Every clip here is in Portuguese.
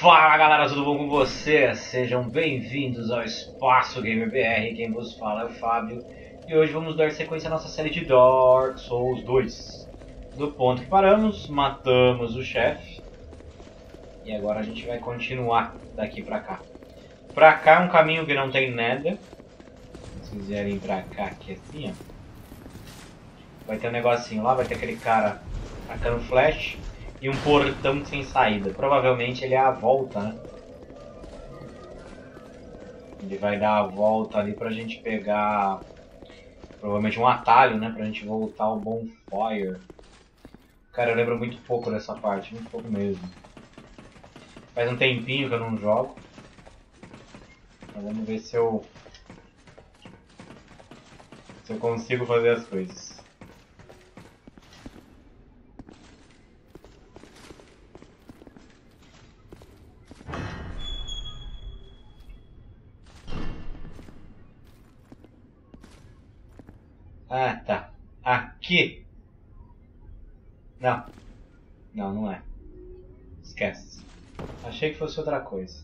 Fala galera, tudo bom com vocês? Sejam bem-vindos ao Espaço Gamer BR, quem vos fala é o Fábio e hoje vamos dar sequência à nossa série de Dark Souls 2. Do ponto que paramos, matamos o chefe e agora a gente vai continuar daqui pra cá. Pra cá é um caminho que não tem nada, se quiserem vir pra cá aqui assim, ó. Vai ter um negocinho lá, vai ter aquele cara tacando flash. E um portão sem saída. Provavelmente ele é a volta, né? Ele vai dar a volta ali pra gente pegar... provavelmente um atalho, né? Pra gente voltar ao Bonfire. Cara, eu lembro muito pouco dessa parte. Muito pouco mesmo. Faz um tempinho que eu não jogo. Mas vamos ver se eu consigo fazer as coisas. Ah, tá. Aqui. Não. Não, não é. Esquece. Achei que fosse outra coisa.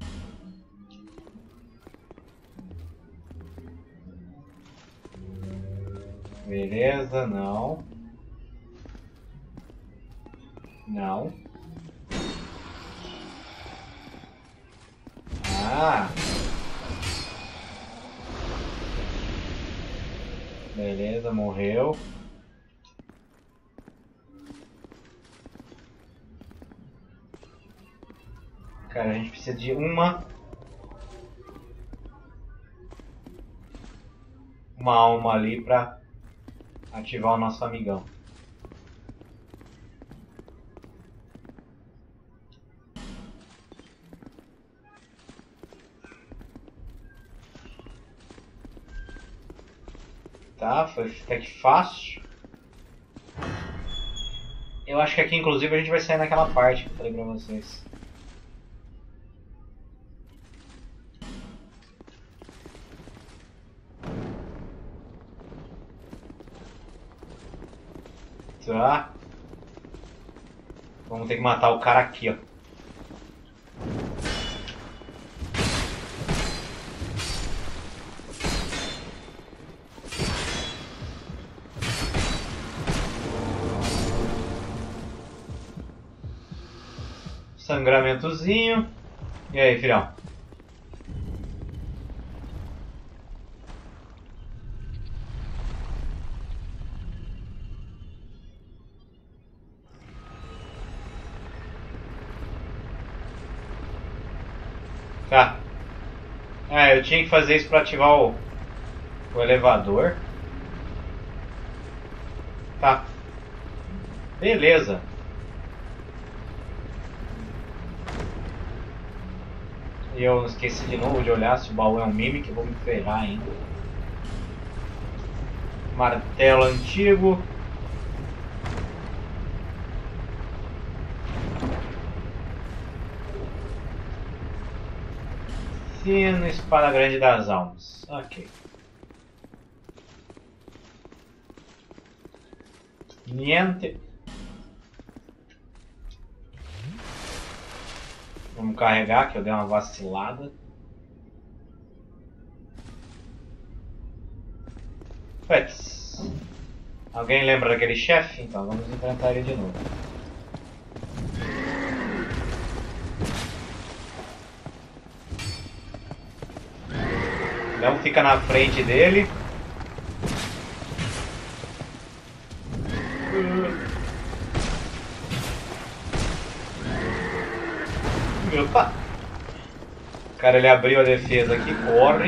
Beleza, não. Não. Ah. Beleza, morreu. Cara, a gente precisa de uma alma ali pra ativar o nosso amigão. Tá, foi até que fácil. Eu acho que aqui inclusive a gente vai sair naquela parte que eu falei pra vocês. Tá. Vamos ter que matar o cara aqui, ó. Sangramentozinho. E aí, filhão? Tá. Eu tinha que fazer isso pra ativar o elevador. Tá. Beleza. E eu esqueci de novo de olhar se o baú é um mimic, vou me ferrar ainda. Martelo antigo. Sino, espada grande das almas. Ok. Niente. Vamos carregar, que eu dei uma vacilada. Pets. Alguém lembra daquele chefe? Então vamos enfrentar ele de novo. Não fica na frente dele. Opa! Cara, ele abriu a defesa aqui, corre.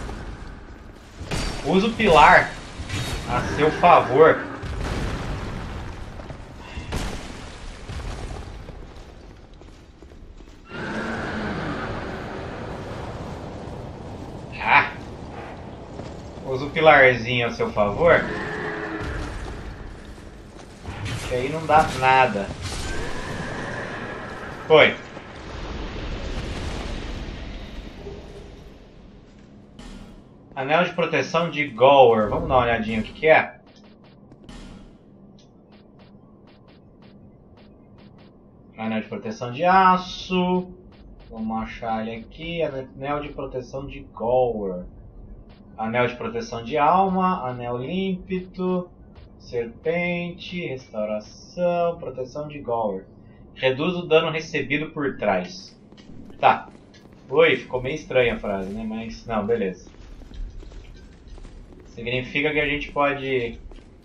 Usa o pilar a seu favor. Usa o pilarzinho a seu favor. Que aí não dá nada. Foi. Anel de proteção de Gower. Vamos dar uma olhadinha o que é. Anel de proteção de aço. Vamos achar ele aqui. Anel de proteção de Gower. Anel de proteção de alma. Anel límpido. Serpente. Restauração. Proteção de Gower. Reduz o dano recebido por trás. Tá. Oi, ficou meio estranha a frase, né? Mas, não, beleza. Significa que a gente pode...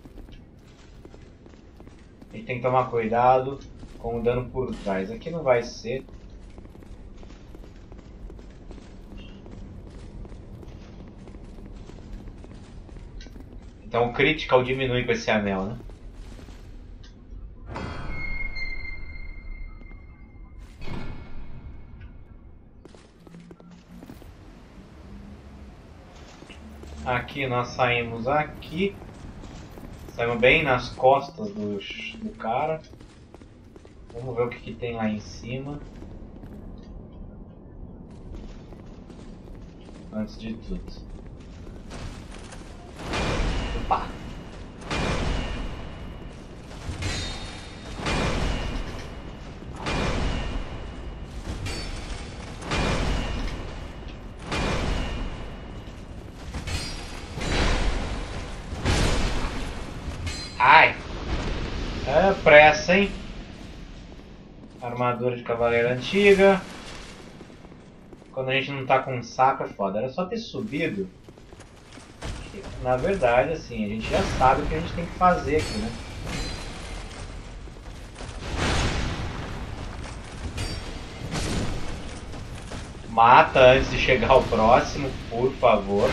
A gente tem que tomar cuidado com o dano por trás. Aqui não vai ser. Então o critical diminui com esse anel, né? Aqui nós saímos aqui. Saímos bem nas costas do cara. Vamos ver o que tem lá em cima. Antes de tudo. Opa! Ai! É pressa, hein? Armadura de cavaleiro antiga. Quando a gente não tá com saco é foda. Era só ter subido. Na verdade, assim, a gente já sabe o que a gente tem que fazer aqui, né? Mata antes de chegar ao próximo, por favor.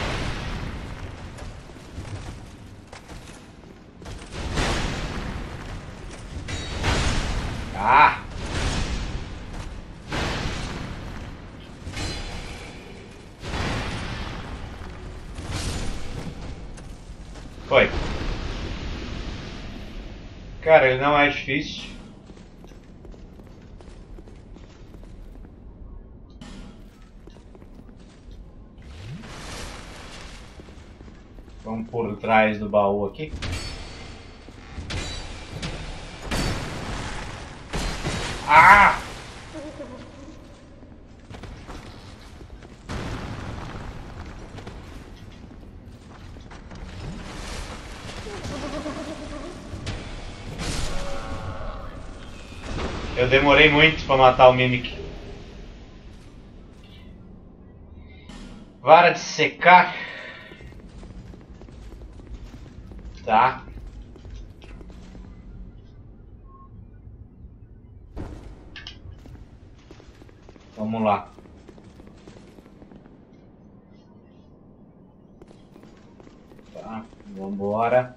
Ah! Foi. Cara, ele não é difícil. Vamos por trás do baú aqui. Ah! Eu demorei muito para matar o Mimic. Vara de secar. Tá. Vamos lá. Tá, vambora.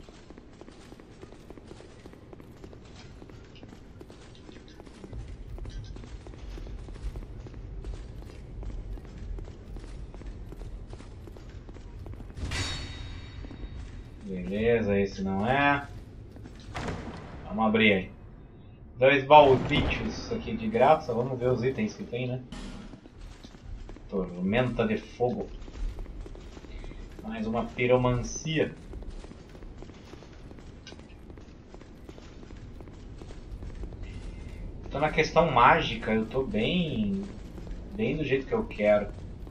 Beleza, esse não é. Vamos abrir aí. 2 baldichos aqui de graça. Vamos ver os itens que tem, né? Tormenta de fogo. Mais uma piromancia. Tô na questão mágica. Eu tô bem do jeito que eu quero.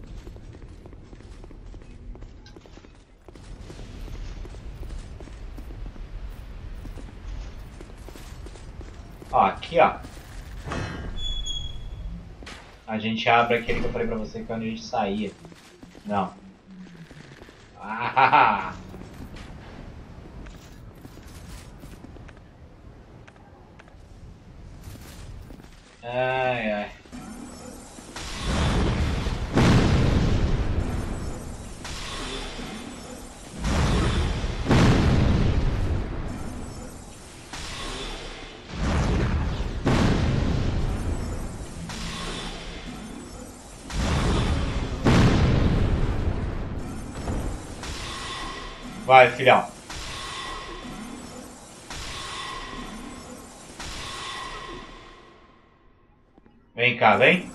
Ó, aqui ó. A gente abre aquele que eu falei pra você que é onde a gente saía. Não. Ah! Ai, ai. Vai, filhão. Vem cá, vem.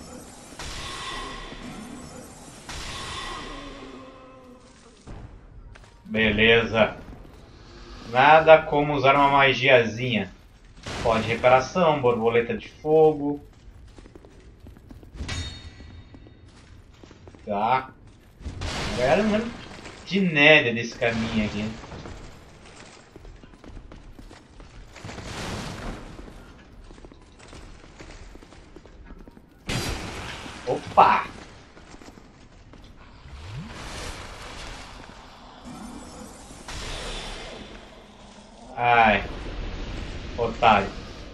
Beleza. Nada como usar uma magiazinha. Pó de reparação, borboleta de fogo. Tá. Agora eu não lembro de nada desse caminho aqui. Opa! Ai, otário.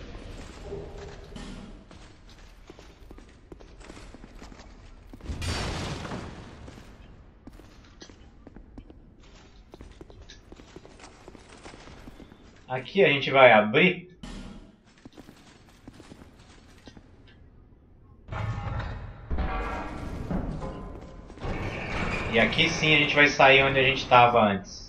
Aqui a gente vai abrir. E aqui sim a gente vai sair onde a gente estava antes.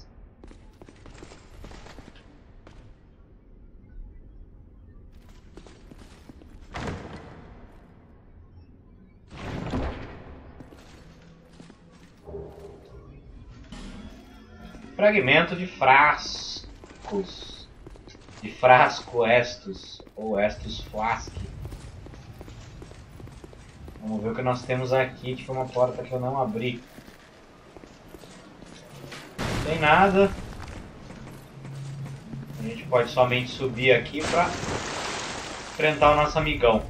Fragmento de frascos. De frasco estus. Ou estus flask. Vamos ver o que nós temos aqui, que foi uma porta que eu não abri. Não tem nada. A gente pode somente subir aqui para enfrentar o nosso amigão.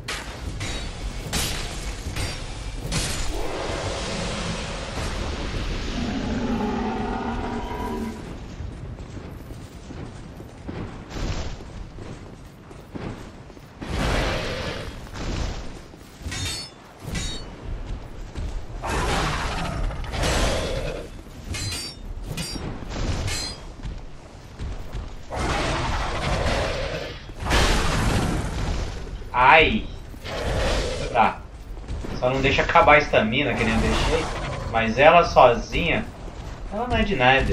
Ai! Tá. Só não deixa acabar a estamina, que nem eu deixei. Mas ela sozinha, ela não é de nada.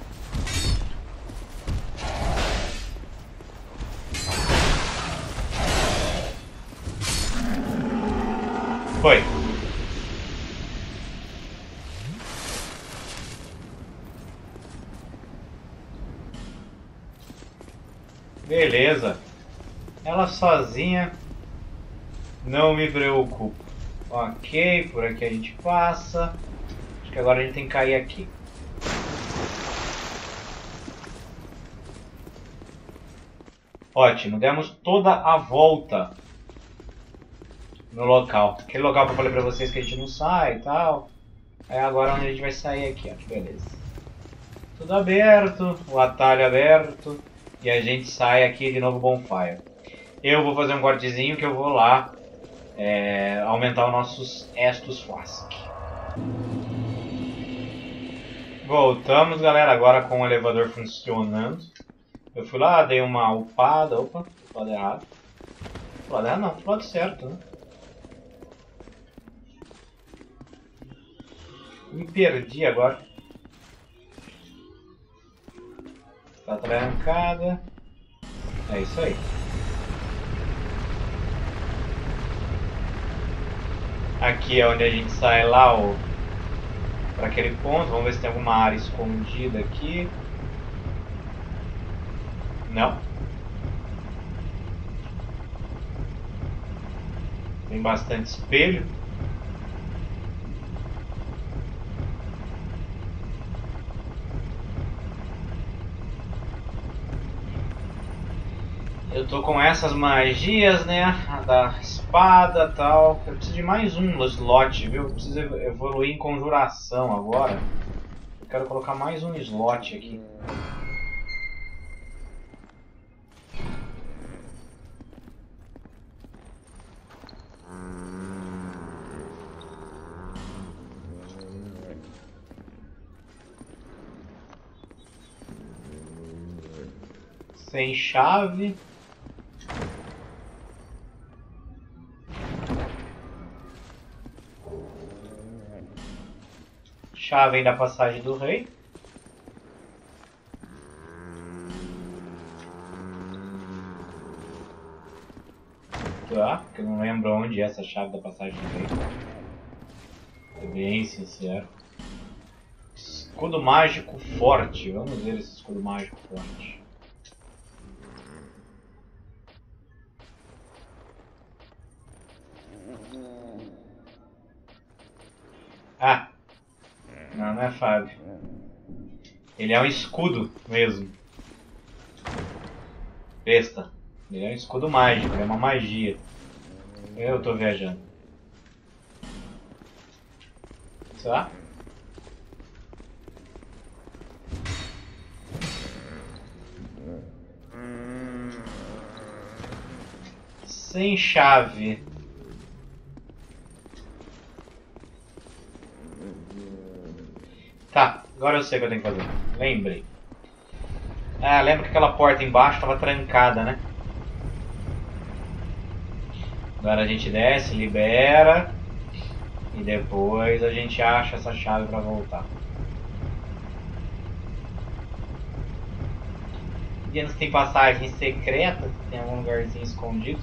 Foi. Beleza. Ela sozinha não me preocupa. Ok, por aqui a gente passa. Acho que agora a gente tem que cair aqui. Ótimo, demos toda a volta no local. Aquele local que eu falei pra vocês que a gente não sai e tal. É agora onde a gente vai sair aqui, ó. Que beleza. Tudo aberto, o atalho aberto. E a gente sai aqui de novo bonfire. Eu vou fazer um cortezinho que eu vou lá aumentar os nossos estus flask. Voltamos, galera, agora com o elevador funcionando. Eu fui lá, dei uma upada. Opa, do lado errado. Do lado errado não, do lado certo, né? Me perdi agora. Tá trancada. É isso aí. Aqui é onde a gente sai lá para aquele ponto. Vamos ver se tem alguma área escondida aqui. Não. Tem bastante espelho. Eu tô com essas magias, né? A da espada e tal. Eu preciso de mais um slot, viu? Eu preciso evoluir em conjuração agora. Eu quero colocar mais um slot aqui. Sem chave. Chave aí da passagem do rei. Tá, porque eu não lembro onde é essa chave da passagem do rei. Tô bem sincero. Escudo mágico forte. Vamos ver esse escudo mágico forte. Ah, não, não é Fábio. Ele é um escudo mesmo. Besta. Ele é um escudo mágico, ele é uma magia. Eu tô viajando. Só? Sem chave. Tá, agora eu sei o que eu tenho que fazer. Lembrei. Ah, lembra que aquela porta embaixo estava trancada, né? Agora a gente desce, libera. E depois a gente acha essa chave para voltar. Vendo que tem passagem secreta, tem algum lugarzinho escondido.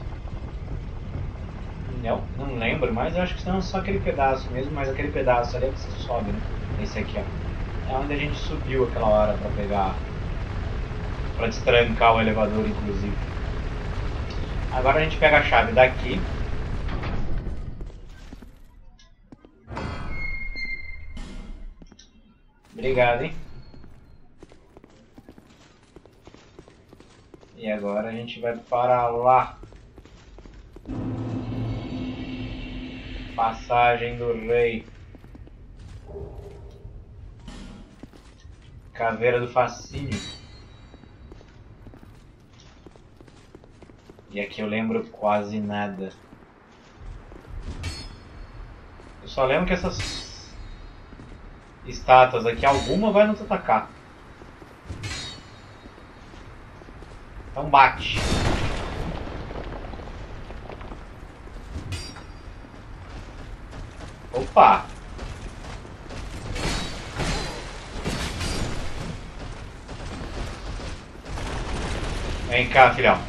Não, não lembro, mas eu acho que não é só aquele pedaço mesmo, mas aquele pedaço ali é que você sobe, né? Esse aqui, ó. É onde a gente subiu aquela hora pra pegar... Pra destrancar o elevador, inclusive. Agora a gente pega a chave daqui. Obrigado, hein? E agora a gente vai para lá. Passagem do Rei. Caveira do Fascínio. E aqui eu lembro quase nada. Eu só lembro que essas estátuas aqui, alguma vai nos atacar. Então bate. Opa! Vem cá, filhão.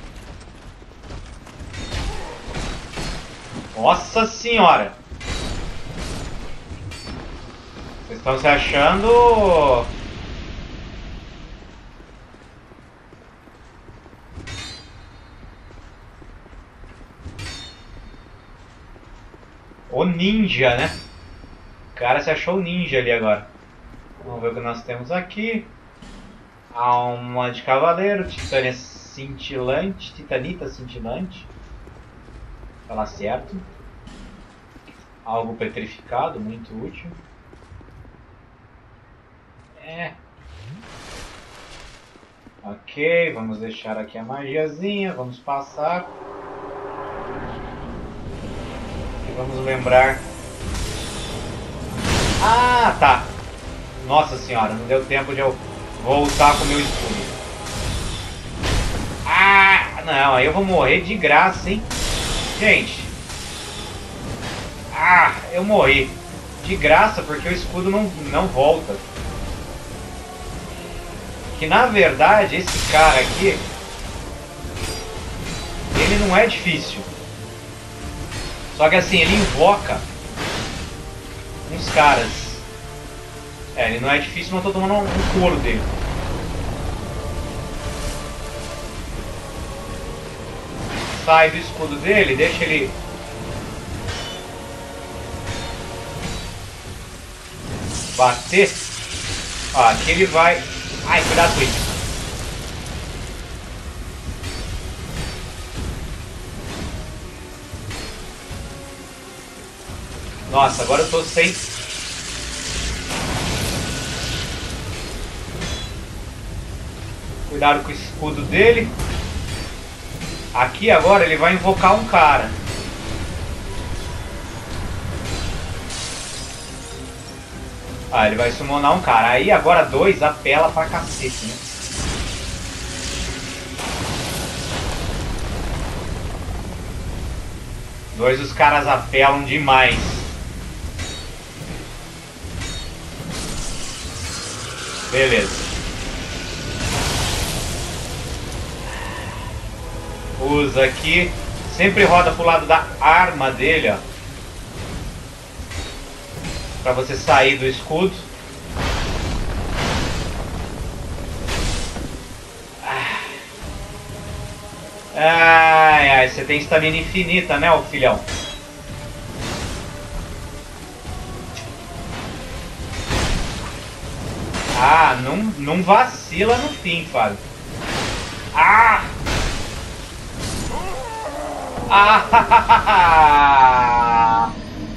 Nossa senhora! Vocês estão se achando... O ninja, né? O cara se achou ninja ali agora. Vamos ver o que nós temos aqui. Alma de cavaleiro, titânia cintilante, titanita cintilante. Falar certo. Algo petrificado, muito útil. É. Ok, vamos deixar aqui a magiazinha, vamos passar. E vamos lembrar... Ah, tá. Nossa senhora, não deu tempo de eu voltar com o meu escudo. Ah, não, aí eu vou morrer de graça, hein. Gente. Ah, eu morri. De graça, porque o escudo não volta. Que na verdade, esse cara aqui... Ele não é difícil. Só que assim, ele invoca uns caras. É, ele não é difícil, mas eu tô tomando um couro dele. Sai do escudo dele, deixa ele... bater. Ó, aqui ele vai... Ai, cuidado com isso. Nossa, agora eu tô sem... Cuidado com o escudo dele. Aqui agora ele vai invocar um cara. Ah, ele vai summonar um cara. Aí agora dois apela pra cacete, né? Dois os caras apelam demais. Beleza. Usa aqui. Sempre roda pro lado da arma dele, ó. Pra você sair do escudo. Ai, ai, você tem estamina infinita, né, ô filhão? Ah, não vacila no fim, Fábio. Ah! Ah!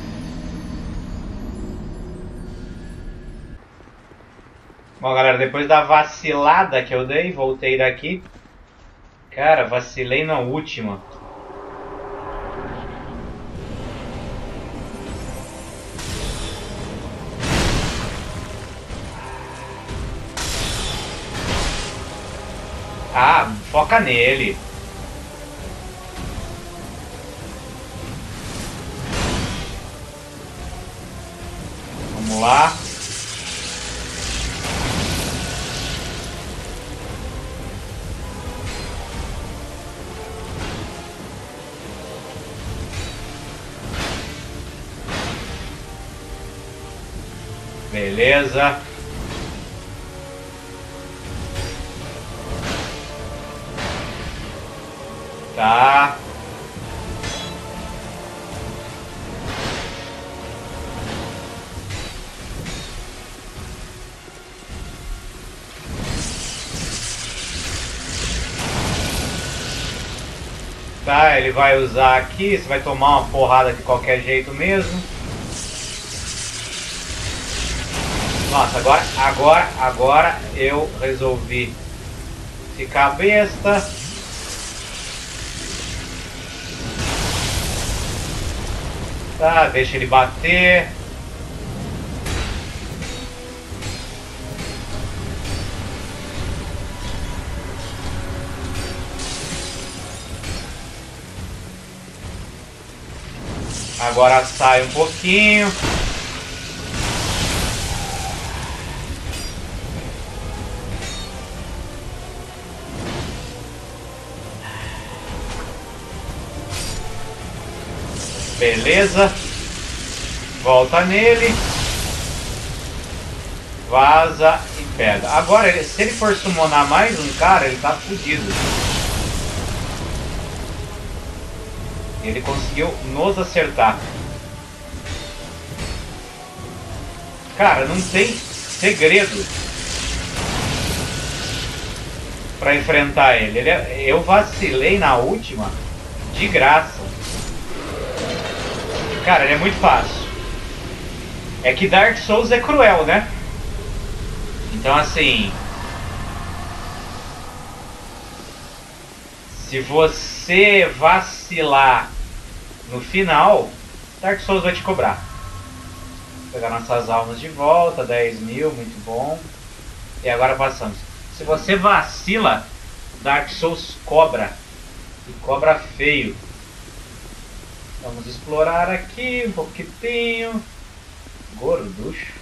Bom, galera, depois da vacilada que eu dei, voltei daqui. Cara, vacilei na última. Ah, foca nele. Vamos lá. Beleza. Tá. Tá, ele vai usar aqui, você vai tomar uma porrada de qualquer jeito mesmo. Nossa, agora eu resolvi ficar besta. Tá, deixa ele bater. Agora sai um pouquinho. Beleza. Volta nele. Vaza e pega. Agora, se ele for summonar mais um cara, ele tá fudido. Ele conseguiu nos acertar. Cara, não tem segredo pra enfrentar ele. Eu vacilei na última de graça. Cara, ele é muito fácil. É que Dark Souls é cruel, né? Então assim... Se você vacilar no final, Dark Souls vai te cobrar. Vou pegar nossas almas de volta, 10 mil, muito bom. E agora passamos. Se você vacila, Dark Souls cobra. E cobra feio. Vamos explorar aqui um pouquinho. Gorducho.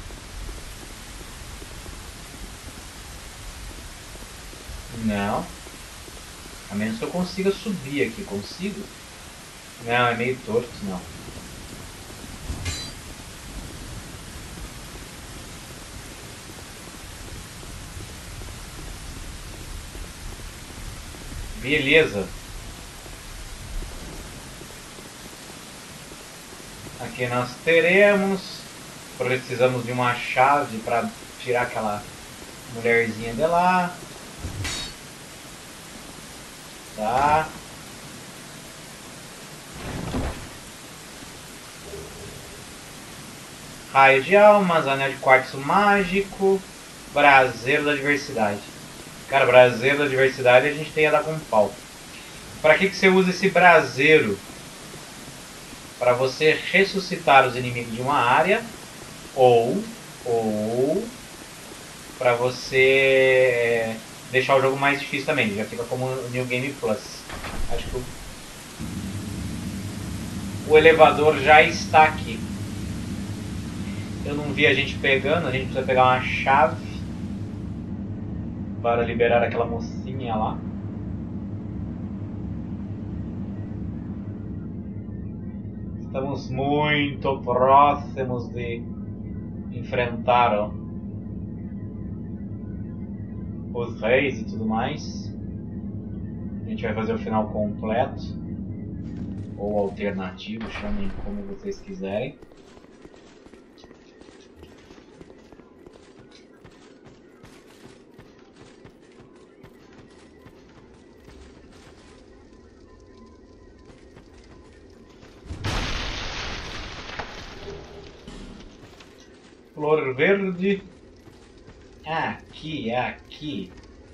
Não. A menos que eu consiga subir aqui. Consigo? Não, é meio torto, não. Beleza. Aqui nós teremos. Precisamos de uma chave para tirar aquela mulherzinha de lá. Tá. Raio de almas, anel de quartzo mágico, braseiro da diversidade. Cara, braseiro da diversidade a gente tem a dar com pau. Para que você usa esse braseiro? Para você ressuscitar os inimigos de uma área ou para você deixar o jogo mais difícil também. Já fica como New Game Plus. Acho que o elevador já está aqui. Eu não vi a gente pegando, a gente precisa pegar uma chave para liberar aquela mocinha lá. Estamos muito próximos de enfrentar os reis e tudo mais. A gente vai fazer o final completo ou alternativo, chamem como vocês quiserem. Flor verde. Aqui, aqui.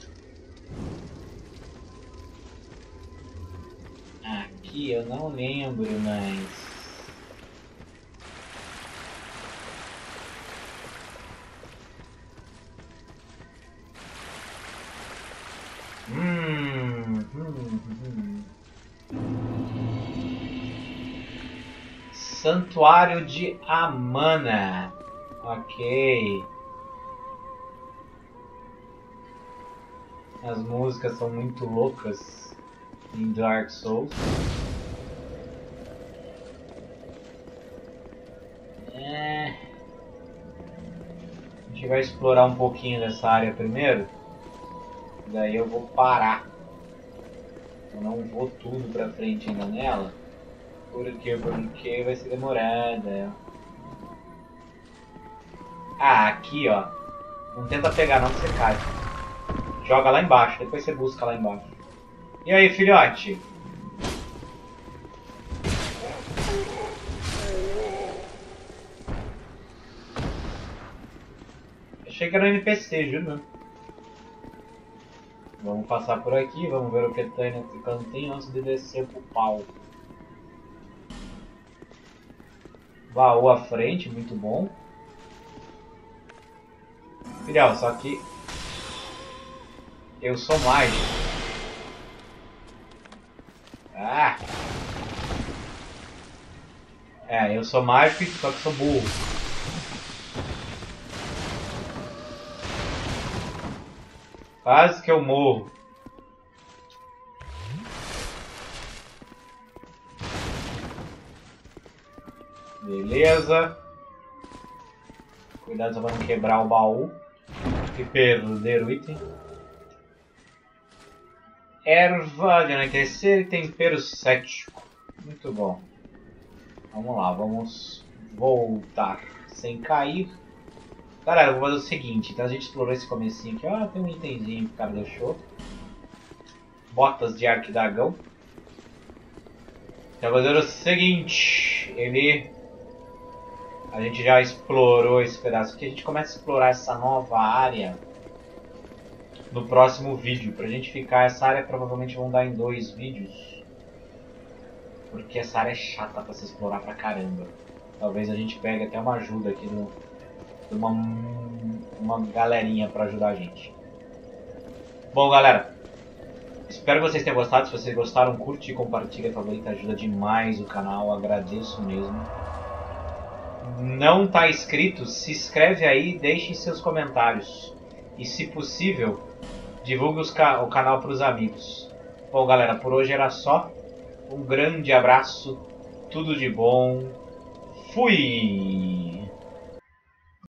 Aqui eu não lembro mais. Santuário de Amana. Ok. As músicas são muito loucas em Dark Souls. A gente vai explorar um pouquinho dessa área primeiro. Daí eu vou parar. Eu não vou tudo pra frente ainda nela. Porque vai ser demorada. Aqui ó. Não tenta pegar não que você cai. Joga lá embaixo, depois você busca lá embaixo. E aí, filhote? Achei que era um NPC, juro. Vamos passar por aqui, vamos ver o que tem nesse cantinho antes de descer pro pau. Baú à frente, muito bom. Filhão, só que eu sou mágico. Eu sou mágico, só que sou burro. Quase que eu morro. Beleza. Cuidado para não quebrar o baú e perder o item. Erva de anoitecer e tempero cético. Muito bom. Vamos lá, vamos voltar sem cair. Galera, eu vou fazer o seguinte. Então a gente explorou esse comecinho aqui. Ó, tem um itemzinho que o cara deixou. Botas de arquidagão. Então vou fazer o seguinte. A gente já explorou esse pedaço aqui. A gente começa a explorar essa nova área no próximo vídeo. Pra gente ficar, essa área provavelmente vão dar em 2 vídeos. Porque essa área é chata pra se explorar pra caramba. Talvez a gente pegue até uma ajuda aqui de uma galerinha pra ajudar a gente. Bom, galera. Espero que vocês tenham gostado. Se vocês gostaram, curte e compartilha, favorita, ajuda demais o canal. Agradeço mesmo. Não tá inscrito? Se inscreve aí e deixe seus comentários. E se possível, divulgue o canal para os amigos. Bom, galera, por hoje era só. Um grande abraço, tudo de bom. Fui!